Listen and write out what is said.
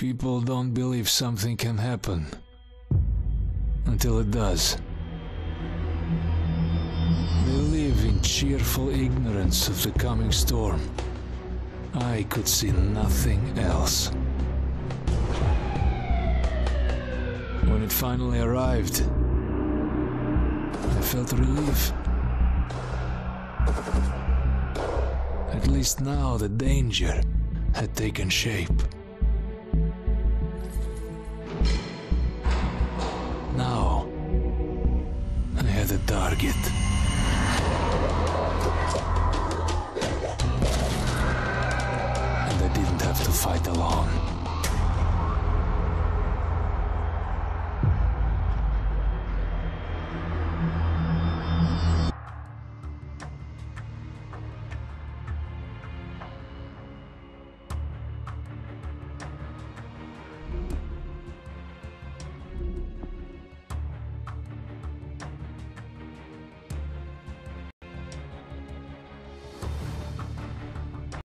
People don't believe something can happen until it does. They live in cheerful ignorance of the coming storm. I could see nothing else. When it finally arrived, I felt relief. At least now the danger had taken shape. Now, I had a target.